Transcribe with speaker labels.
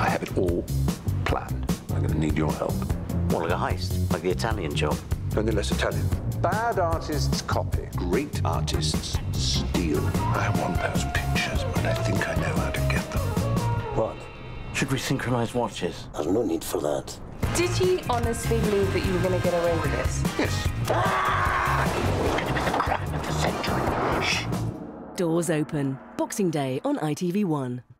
Speaker 1: I have it all planned. I'm going to need your help.
Speaker 2: What, like a heist? Like the Italian job?
Speaker 1: Only less Italian. Bad artists copy. Great artists steal. I want those pictures, but I think I know how to get them.
Speaker 2: What? Should we synchronise watches?
Speaker 3: There's no need for that.
Speaker 4: Did you honestly believe that you were going to get away with this?
Speaker 1: Yes.
Speaker 3: It's going to be the crime of the century. Shh.
Speaker 5: Doors open. Boxing Day on ITV1.